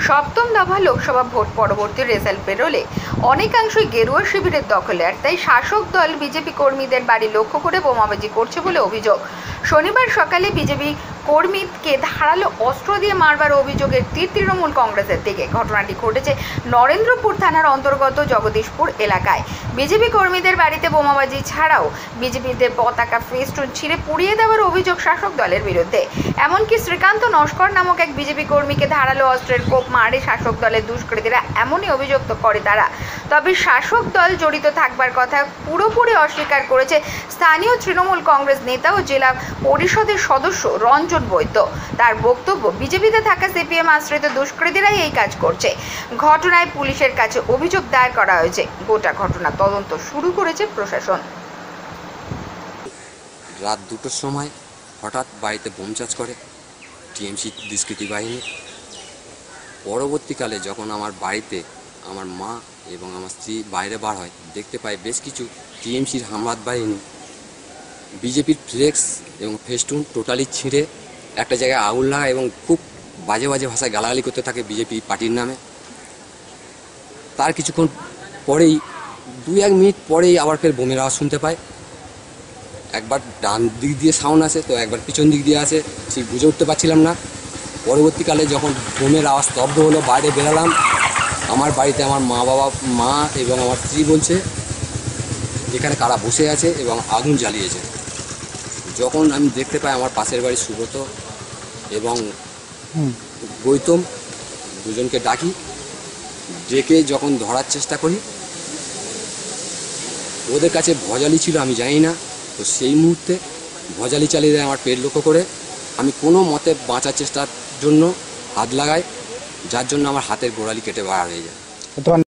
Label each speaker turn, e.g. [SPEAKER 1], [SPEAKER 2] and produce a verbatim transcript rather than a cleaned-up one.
[SPEAKER 1] সপ্তম দফা লোকসভা ভোট পরবর্তী রেজাল্ট বেরোলে অনেকাংশই গেরুয়া শিবিরের দখলে, আর তাই শাসক দল বিজেপি কর্মীদের বাড়ি লক্ষ্য করে বোমাবাজি করছে বলে অভিযোগ। শনিবার সকালে বিজেপি কর্মীকে ধারালো অস্ত্র দিয়ে মারবার অভিযোগের তীর তৃণমূল কংগ্রেসের দিকে। ঘটনাটি ঘটেছে নরেন্দ্রপুর থানার অন্তর্গত জগদীশপুর এলাকায়। বিজেপি কর্মীদের বাড়িতে বোমাবাজি ছাড়াও বিজেপিদের পতাকা ফেস্টুন ছিঁড়ে পুড়িয়ে দেওয়ার অভিযোগ শাসক দলের বিরুদ্ধে। এমনকি শ্রীকান্ত নস্কর নামক এক বিজেপি কর্মীকে ধারালো অস্ত্রের কোপ মারে শাসক দলের দুষ্কৃতীরা, এমনই অভিযোগ করে তারা। তবে শাসক দল জড়িত থাকবার কথা পুরোপুরি অস্বীকার করেছে স্থানীয় তৃণমূল কংগ্রেস নেতা ও জেলা পরিষদের সদস্য রঞ্জন বৈদ্য। তার বক্তব্য, বিজেপিতে থাকা সিপিএম আশ্রিত দুষ্কৃতীরাই এই কাজ করছে। ঘটনায় পুলিশের কাছে অভিযোগ দায়ের করা হয়েছে। গোটা ঘটনা তদন্ত শুরু করেছে প্রশাসন।
[SPEAKER 2] রাত দুটোর সময় হঠাৎ বাড়িতে বোম চার্জ করে টিএমসি দুষ্কৃতী বাহিনী। পরবর্তীকালে যখন আমার বাড়িতে আমার মা এবং আমার স্ত্রী বাইরে বার হয়, দেখতে পাই বেশ কিছু টিএমসির হামলাত বাহিনী বিজেপির ফ্লেক্স এবং ফেস্টুন টোটালি ছিঁড়ে একটা জায়গায় আগুন লাগায় এবং খুব বাজে বাজে ভাষায় গালাগালি করতে থাকে বিজেপি পার্টির নামে। তার কিছুক্ষণ পরেই দু এক মিনিট পরেই আবার ফের বোমের আওয়াজ শুনতে পায়। একবার ডান দিক দিয়ে সাউন্ড আসে, তো একবার পিছন দিক দিয়ে আসে, ঠিক বুঝে উঠতে পারছিলাম না। পরবর্তীকালে যখন বোমের আওয়াজ স্তব্ধ হলো, বাইরে বেরালাম। আমার বাড়িতে আমার মা বাবা মা এবং আমার স্ত্রী বলছে এখানে কারা বসে আছে এবং আগুন জ্বালিয়েছে। যখন আমি দেখতে পাই আমার পাশের বাড়ির সুব্রত এবং গৌতম দুজনকে ডাকি, ডেকে যখন ধরার চেষ্টা করি, ওদের কাছে ভজালি ছিল আমি জানি না। তো সেই মুহূর্তে ভজালি চালিয়ে দেয় আমার পেট লক্ষ্য করে। আমি কোনো মতে বাঁচার চেষ্টার জন্য হাত লাগাই, যার জন্য আমার হাতের গোড়ালি কেটে বার হয়ে যায়।